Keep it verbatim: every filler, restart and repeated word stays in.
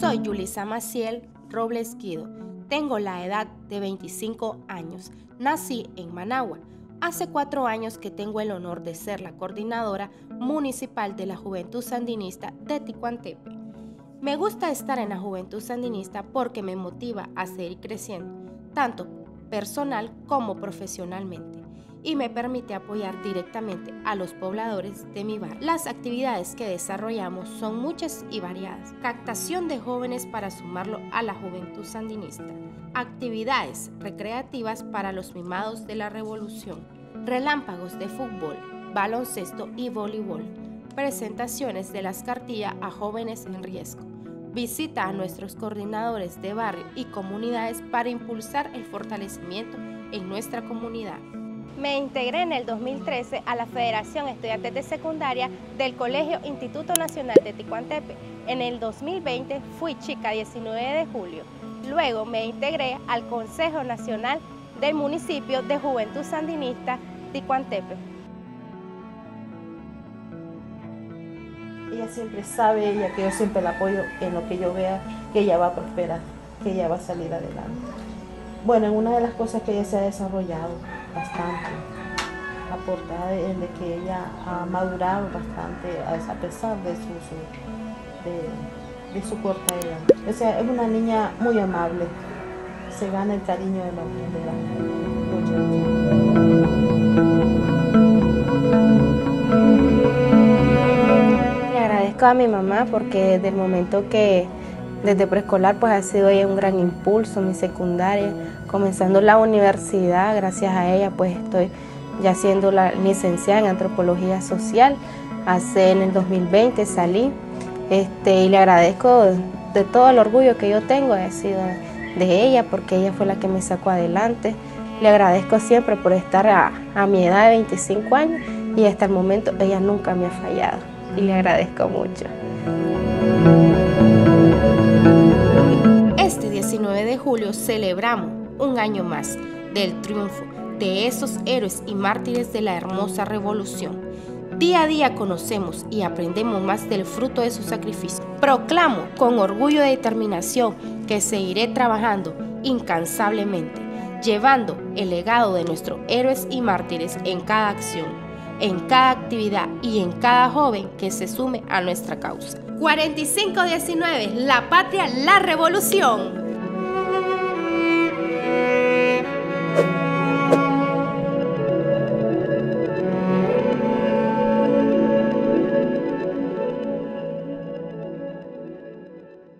Soy Yulisa Maciel Robles Guido. Tengo la edad de veinticinco años. Nací en Managua. Hace cuatro años que tengo el honor de ser la coordinadora municipal de la Juventud Sandinista de Ticuantepe. Me gusta estar en la Juventud Sandinista porque me motiva a seguir creciendo, tanto personal como profesionalmente, y me permite apoyar directamente a los pobladores de mi barrio. Las actividades que desarrollamos son muchas y variadas. Captación de jóvenes para sumarlo a la Juventud Sandinista. Actividades recreativas para los mimados de la Revolución. Relámpagos de fútbol, baloncesto y voleibol. Presentaciones de las cartillas a jóvenes en riesgo. Visita a nuestros coordinadores de barrio y comunidades para impulsar el fortalecimiento en nuestra comunidad. Me integré en el dos mil trece a la Federación Estudiantil de Secundaria del Colegio Instituto Nacional de Ticuantepe. En el dos mil veinte fui chica diecinueve de julio. Luego me integré al Consejo Nacional del Municipio de Juventud Sandinista Ticuantepe. Ella siempre sabe, ella que yo siempre la apoyo en lo que yo vea, que ella va a prosperar, que ella va a salir adelante. Bueno, en una de las cosas que ella se ha desarrollado bastante, aportada de, de que ella ha madurado bastante a pesar de su, su, de, de su corta edad. O sea, es una niña muy amable, se gana el cariño de, los, de las muchachas. Le agradezco a mi mamá porque desde el momento que desde preescolar pues ha sido ella un gran impulso, mi secundaria, comenzando la universidad, gracias a ella pues estoy ya siendo la licenciada en Antropología Social. Hace en el dos mil veinte salí este, y le agradezco de todo el orgullo que yo tengo, ha sido de ella porque ella fue la que me sacó adelante. Le agradezco siempre por estar a, a mi edad de veinticinco años y hasta el momento ella nunca me ha fallado y le agradezco mucho. Este diecinueve de julio celebramos un año más del triunfo de esos héroes y mártires de la hermosa revolución. Día a día conocemos y aprendemos más del fruto de su sacrificio. Proclamo con orgullo y determinación que seguiré trabajando incansablemente, llevando el legado de nuestros héroes y mártires en cada acción, en cada actividad y en cada joven que se sume a nuestra causa. cuarenta y cinco diecinueve, la patria, la revolución.